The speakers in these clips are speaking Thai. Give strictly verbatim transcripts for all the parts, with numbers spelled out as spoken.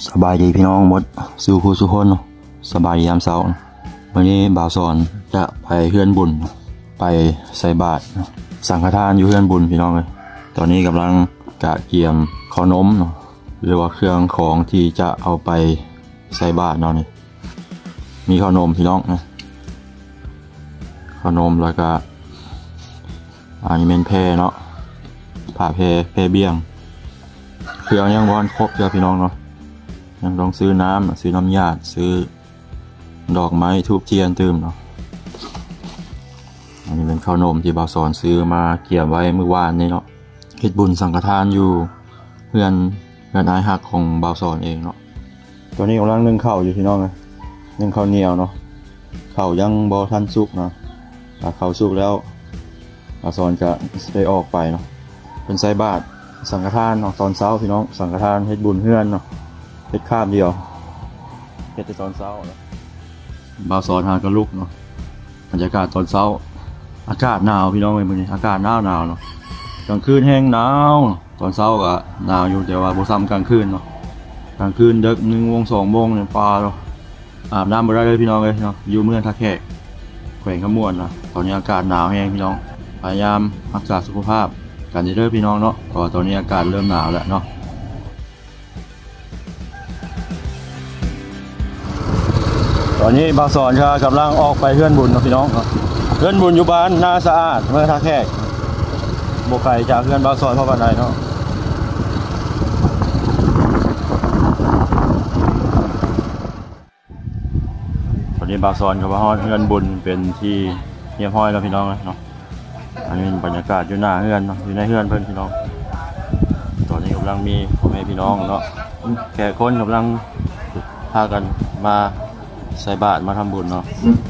สบายดีพี่น้องหมดสู่ผู้สุคนสบายดียามเช้าวันนี้บ่าวสอนจะไปเฮือนบุญไปใส่บาตรสังฆทานอยู่เฮือนบุญพี่น้องเลยตอนนี้กำลังกะเกียมขนมหรือว่าเครื่องของที่จะเอาไปใส่บาตรเนาะนี่มีขนมพี่น้องนะขนมแล้วก็อันนี้เป็นแพเนาะผ้าแพแพเบี้ยงเครื่องยังวอนครบเจ้าพี่น้องเนาะยังต้องซื้อน้ำซื้อน้ำยาซื้อดอกไม้ทูบเทียนตื่มเนาะอันนี้เป็นข้าวนมที่บ่าวสอนซื้อมาเกี่ยมไว้เมื่อวานนี้เนาะเฮ็ดบุญสังฆทานอยู่เพื่อนเพื่อนนายฮักของบ่าวสอนเองเนาะตอนนี้กำลังนึ่งข้าวอยู่พี่น้องเลยนึ่งข้าวเหนียวเนาะข้าวยังบ่ทันสุกเนาะถ้าข้าวสุกแล้วบ่าวสอนจะได้ออกไปเนาะเป็นใส่บาตรสังฆทานเนาะตอนเช้าพี่น้องสังฆทานเฮ็ดบุญเพื่อนเนาะเฮ็ดข้ามเดียวเฮ็ดแต่ตอนเช้าเนาะบ่าวสอนหากระลุกเนาะบรรยากาศตอนเช้าอากาศหนาวพี่น้องเอ้ยมื้อนี้อากาศหนาวหนาวเนาะกลางคืนแห้งหนาวตอนเช้าก็หนาวอยู่แต่ว่าบ่ซ้ำกลางคืนเนาะกลางคืนดึกหนึ่งโมงสองโมงเนี่ยปลาเนาะอาบน้ำบ่ได้เลยพี่น้องเอ้ยเนาะอยู่เมืองท่าแขกแขวงขมวนนะตอนนี้อากาศหนาวแห้งพี่น้องพยายามรักษาสุขภาพกันเด้อพี่น้องเนาะเพราะว่าตอนนี้อากาศเริ่มหนาวแล้วเนาะตอนนี้บ่าวสอนกำลังออกไปเฮือนบุญเนาะพี่น้องเฮือนบุญอยู่บ้านนาสะอาดเมืองท่าแขกบ่ไกลจากเฮือนบ่าวสอนเท่าปานใดเนาะตอนนี้บ่าวสอนกับบ่าวเฮือนบุญเป็นที่เรียบร้อยแล้วพี่น้องเนาะอันนี้เป็นบรรยากาศอยู่หน้าเฮือนเนาะอยู่ในเฮือนเพิ่นพี่น้องตอนนี้กำลังมีพ่อแม่พี่น้องเนาะแขกคนกำลังพากันมาใส่บาตรมาทำบุญเนาะ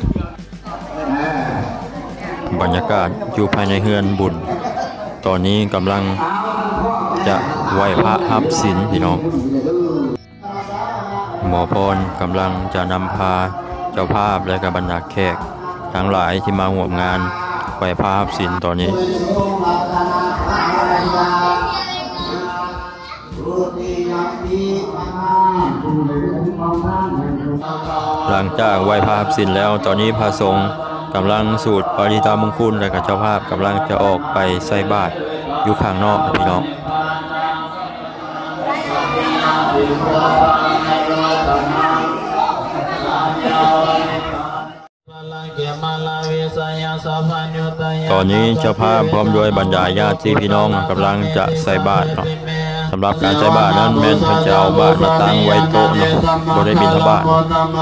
บรรยากาศอยู่ภายในเฮือนบุญตอนนี้กำลังจะไหว้พระรับศีลพี่น้องหมอพรกำลังจะนำพาเจ้าภาพและกับบรรดาแขกทั้งหลายที่มาร่วมงานไหว้พระรับศีลตอนนี้หลังจากไหว้พระรับศีลแล้วตอนนี้พระสงฆ์กำลังสูตรปริตามงคลและกับเจ้าภาพกำลังจะออกไปใส่บาตรอยู่ข้างนอกพี่น้องตอนนี้เจ้าภาพพร้อมด้วยบรรดาญาติพี่น้องกำลังจะใส่บาตรเนาะสำหรับการใส่บาตรนั้นแม่นเพิ่นจะเอาบาตรมาตั้งไว้โต๊ะเนาะบ่ได้บิณฑบาต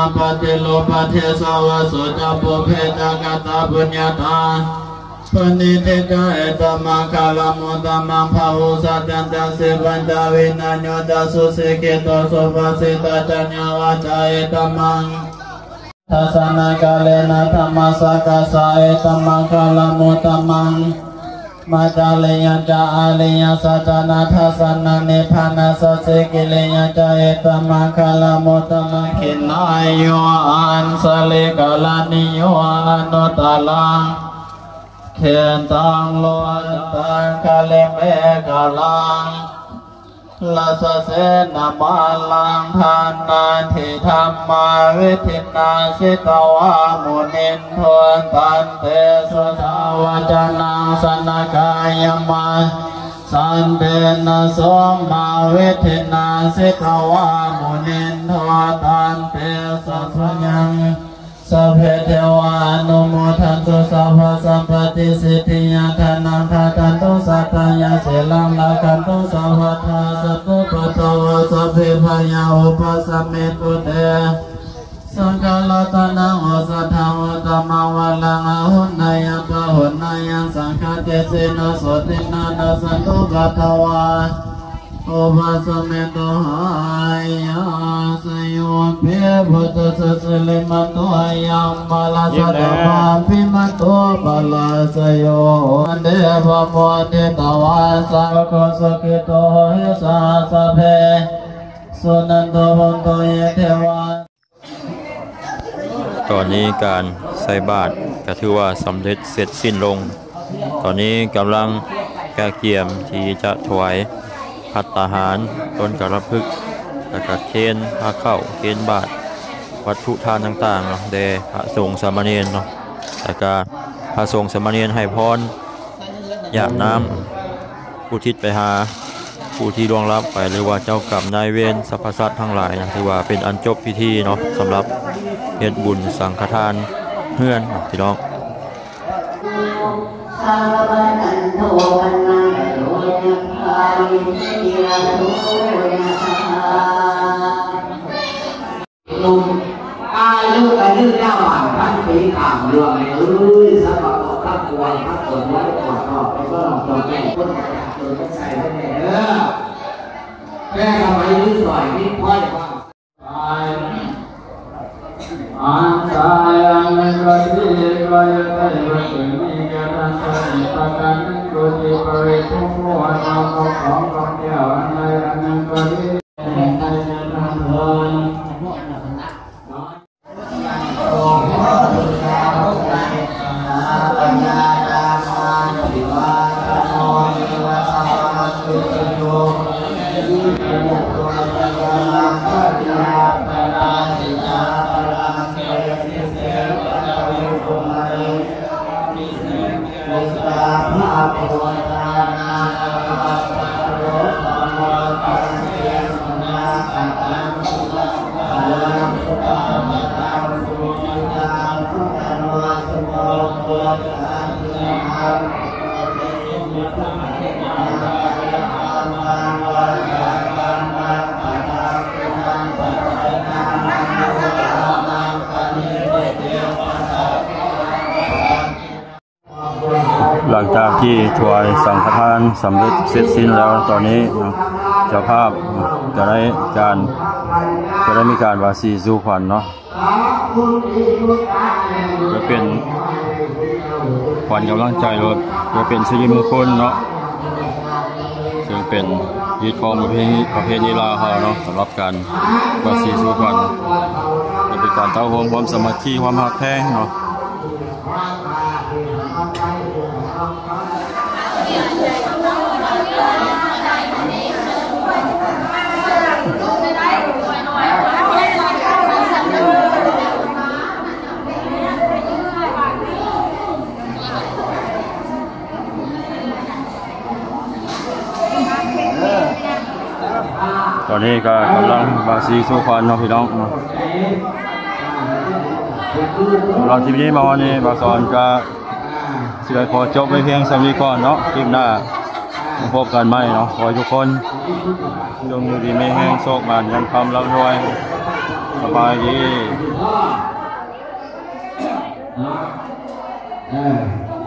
ปณิเตกะเอตมังคาลมุตตมังภาวุสัตตันตัสสิบันตาวินัญโยตัสสุสิกิโตสุภาสิตาจัญญาวาจาเอตมังทัสสนากาเลนะธัมมัสสะกัสสะเอตมังคาลมุตตมังมาจาเลยัญจาอาเลยัสจนาทัสสนาเนพานาสสิกิเลยัญจาเอตมังคาลมุตตมังขินายโยอันสเลกาลานิโยอนุตตาลังเขียนตังโลตังคาเลเมกาลังลาสเสนามาลังทานาทิธรรมาวิธินาสิตวามุนินทวนตันเตสุสาวจนังสนกายมาสันเตนะสมมาวิธินาสิตวามุนินทวนตันเตสุสัญญังสัพเพเทวานุโมทันตุสัพพะสัมปติสิทธิยาทานังทาตันตุสัตตายาสิลังลาคันตุสัพพะทาสัพพุปัตตวะสัพเพพยาอุปสัมเมตุเตสังฆลัตนังอสัทธาวตมะวะลังอหุนนายังปะหุนนายังสังฆเตสิโนโสตินานาสันตุกัตถวาอุปสัมเมตุหายาสโยเพียพุทธสัสลิมันตุหายังบาลาสัตตปาปิมันตุบาลาสโยเดภโมเดตวาสังโฆสกิโตหิสาสะเพสุนันโตวันโตเยเทวาตอนนี้การใส่บาตรก็ถือว่าสำเร็จเสร็จสิ้นลงตอนนี้กำลังกะเกียมที่จะถวายภัตตาหารต้นกระพึกแล้วก็เคนพาเข้าเคนบาทวัตถุทานต่างๆเนาะแด่พระสงฆ์สามเณรเนาะแล้วก็พระสงฆ์สามเณรให้พรญาติน้ำผู้ทิศไปหาผู้ที่ล่วงลับไปหรือว่าเจ้ากรรมนายเวรสรรพสัตว์ทั้งหลายนะถือว่าเป็นอันจบพิธีเนาะสำหรับเฮ็ดบุญสังฆทานเฮือนพี่น้องลุงอายุอายุเจ้าบ้านพันปีต่างเรื่องเลยเอ้ยสำหรับข้าป่วยข้าปวดไว้ปวดคอไปก็ลองตัวแก่คนประหยัดตัวก็ใส่ไว้ในเด้อแม่ทำไมยืดสอยนี่พ่อจะว่าอันตายอันนั้นก็ที่ก็ยังได้มาถึงนี่ก็ท่านจะมีประกันนั้นก็ที่บริทุกข์วันเราของของเดียวอันใดอันนั้นก็ที่ในใจจะทำเงินหลังจากที่ถวายสังฆทานสำเร็จเสร็จสิ้นแล้วตอนนี้เจ้าภาพจะได้การจะได้มีการวาสีสู่ขวัญเนาะจะเป็นขวัญกำลังใจรถจะเป็นสิริมงคลเนาะซึ่งเป็นพิธีของประเพณีประเพณีลาวเฮาเนาะสำหรับการวาสีสู่ขวัญจะเป็นการเต้าโฮมความสามัคคีความฮักแท้งเนาะตอนนี้ก็กำลังบาซีสู้ควันเนาะพี่น้องเราทีนี้มาวันนี้บาสอนก็สิได้ขอจบไปเพียงสำนีก่อนเนาะคลิปหน้าพบกันใหม่เนาะขอทุกคนจงอยู่ดีไม่แห้งโศกมันยังคำรับรวยสบายดี